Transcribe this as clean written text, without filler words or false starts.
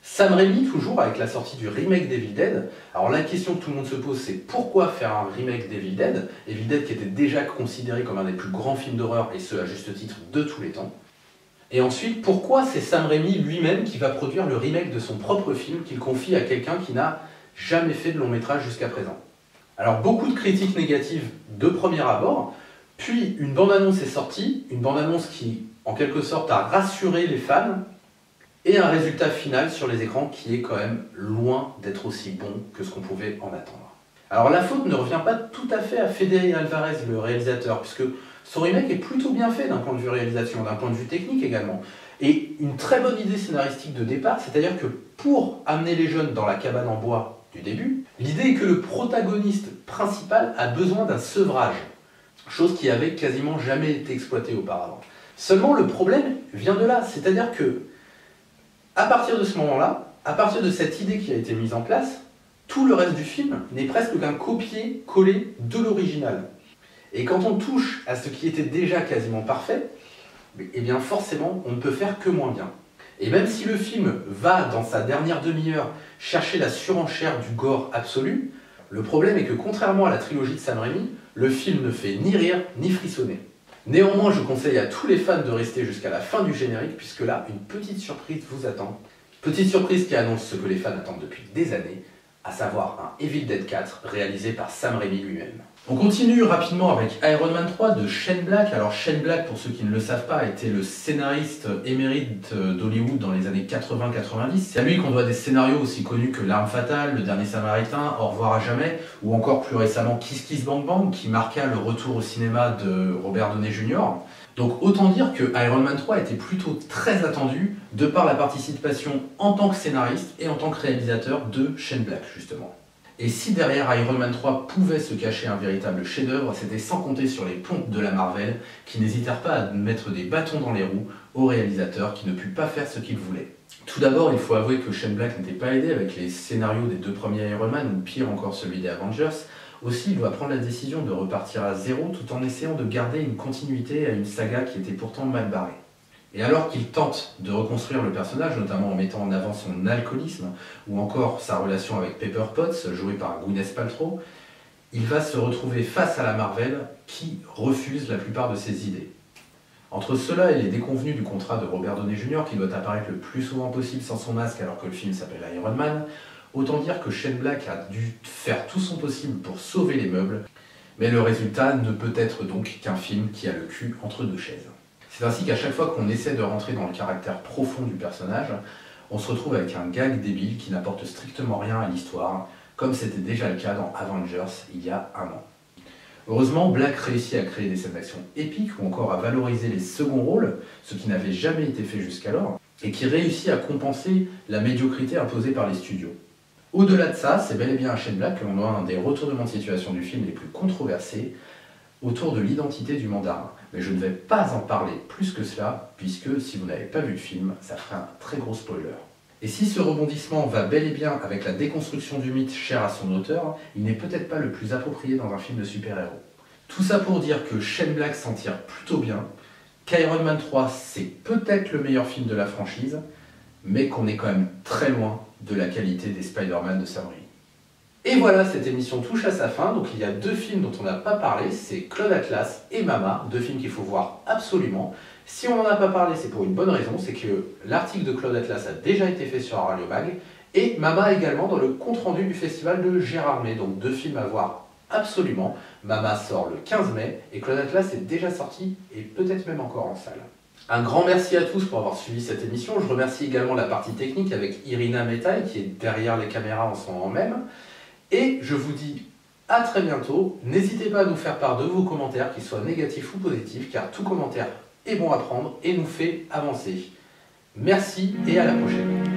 Sam Raimi, toujours avec la sortie du remake d'Evil Dead. Alors la question que tout le monde se pose, c'est pourquoi faire un remake d'Evil Dead? Evil Dead qui était déjà considéré comme un des plus grands films d'horreur, et ce à juste titre, de tous les temps. Et ensuite, pourquoi c'est Sam Raimi lui-même qui va produire le remake de son propre film qu'il confie à quelqu'un qui n'a jamais fait de long métrage jusqu'à présent? Alors beaucoup de critiques négatives de premier abord, puis une bande-annonce est sortie, une bande-annonce qui en quelque sorte a rassuré les fans, et un résultat final sur les écrans qui est quand même loin d'être aussi bon que ce qu'on pouvait en attendre. Alors la faute ne revient pas tout à fait à Fede Alvarez, le réalisateur, puisque son remake est plutôt bien fait d'un point de vue réalisation, d'un point de vue technique également. Et une très bonne idée scénaristique de départ, c'est-à-dire que pour amener les jeunes dans la cabane en bois du début, l'idée est que le protagoniste principal a besoin d'un sevrage, chose qui avait quasiment jamais été exploitée auparavant. Seulement le problème vient de là, c'est-à-dire que à partir de ce moment-là, à partir de cette idée qui a été mise en place, tout le reste du film n'est presque qu'un copier-coller de l'original. Et quand on touche à ce qui était déjà quasiment parfait, eh bien forcément, on ne peut faire que moins bien. Et même si le film va, dans sa dernière demi-heure, chercher la surenchère du gore absolu, le problème est que contrairement à la trilogie de Sam Raimi, le film ne fait ni rire ni frissonner. Néanmoins, je conseille à tous les fans de rester jusqu'à la fin du générique, puisque là, une petite surprise vous attend. Petite surprise qui annonce ce que les fans attendent depuis des années, à savoir un Evil Dead 4 réalisé par Sam Raimi lui-même. On continue rapidement avec Iron Man 3 de Shane Black. Alors Shane Black, pour ceux qui ne le savent pas, était le scénariste émérite d'Hollywood dans les années 80-90. C'est à lui qu'on doit des scénarios aussi connus que L'Arme Fatale, Le Dernier Samaritain, Au revoir à jamais, ou encore plus récemment Kiss Kiss Bang Bang, qui marqua le retour au cinéma de Robert Downey Jr. Donc autant dire que Iron Man 3 était plutôt très attendu, de par la participation en tant que scénariste et en tant que réalisateur de Shane Black, justement. Et si derrière Iron Man 3 pouvait se cacher un véritable chef-d'œuvre, c'était sans compter sur les pompes de la Marvel, qui n'hésitèrent pas à mettre des bâtons dans les roues aux réalisateurs qui ne put pas faire ce qu'ils voulaient. Tout d'abord, il faut avouer que Shane Black n'était pas aidé avec les scénarios des deux premiers Iron Man, ou pire encore celui des Avengers. Aussi, il doit prendre la décision de repartir à zéro tout en essayant de garder une continuité à une saga qui était pourtant mal barrée. Et alors qu'il tente de reconstruire le personnage, notamment en mettant en avant son alcoolisme, ou encore sa relation avec Pepper Potts, jouée par Gwyneth Paltrow, il va se retrouver face à la Marvel, qui refuse la plupart de ses idées. Entre cela et les déconvenus du contrat de Robert Downey Jr., qui doit apparaître le plus souvent possible sans son masque alors que le film s'appelle Iron Man, autant dire que Shane Black a dû faire tout son possible pour sauver les meubles, mais le résultat ne peut être donc qu'un film qui a le cul entre deux chaises. C'est ainsi qu'à chaque fois qu'on essaie de rentrer dans le caractère profond du personnage, on se retrouve avec un gag débile qui n'apporte strictement rien à l'histoire, comme c'était déjà le cas dans Avengers il y a un an. Heureusement, Black réussit à créer des scènes d'action épiques ou encore à valoriser les seconds rôles, ce qui n'avait jamais été fait jusqu'alors, et qui réussit à compenser la médiocrité imposée par les studios. Au-delà de ça, c'est bel et bien à Shane Black que l'on doit un des retournements de situation du film les plus controversés, autour de l'identité du mandarin. Mais je ne vais pas en parler plus que cela, puisque si vous n'avez pas vu le film, ça ferait un très gros spoiler. Et si ce rebondissement va bel et bien avec la déconstruction du mythe cher à son auteur, il n'est peut-être pas le plus approprié dans un film de super-héros. Tout ça pour dire que Shane Black s'en tire plutôt bien, qu'Iron Man 3 c'est peut-être le meilleur film de la franchise, mais qu'on est quand même très loin de la qualité des Spider-Man de Sam Raimi. Et voilà, cette émission touche à sa fin, donc il y a deux films dont on n'a pas parlé, c'est Cloud Atlas et Mama, deux films qu'il faut voir absolument. Si on n'en a pas parlé, c'est pour une bonne raison, c'est que l'article de Cloud Atlas a déjà été fait sur Radio Mag, et Mama également dans le compte-rendu du festival de Gérardmer, donc deux films à voir absolument. Mama sort le 15 mai, et Cloud Atlas est déjà sorti, et peut-être même encore en salle. Un grand merci à tous pour avoir suivi cette émission, je remercie également la partie technique avec Irina Metaï qui est derrière les caméras en ce moment même. Et je vous dis à très bientôt. N'hésitez pas à nous faire part de vos commentaires, qu'ils soient négatifs ou positifs, car tout commentaire est bon à prendre et nous fait avancer. Merci et à la prochaine.